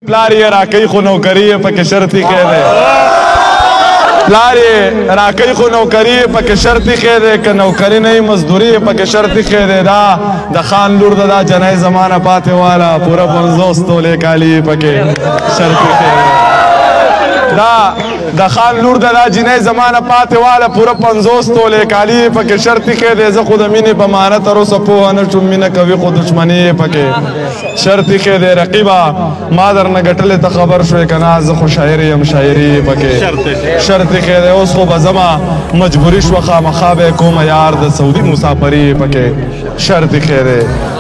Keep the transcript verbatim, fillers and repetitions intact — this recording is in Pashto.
پلار یې راکوي خو نوکري یې پکې شرط ایښی دی پلار یې راکوي خو نوکري یې پکې شرط ایښی دی که نوکري نه وي مزدوري یې پکې شرط ایښی دی دا د خان لور ده دا جنۍ زمانه پاتې واله پوره پنځوس تولې کالي یې پکې شرط ایښی دی دا د خان لور ده دا جنۍ زمانه پاتې واله پوره پنځوس تولې کالي یې پکې شرط ایښی دی زه خو د مینې په معنه تر اوسه پوهه نه شوم مینه کوي خو دښمني یې پکې شرط ایښی دی رقیبه ما درنه ګټلې ته خبر شوې که نه زه خو شاعر یم شاعري یې پکې شرط ایښی دی اوس خو به ځمه مجبوري شوه خامخا به یې کومه یار د سعودي مسافري یې پکې شرط ایښی دی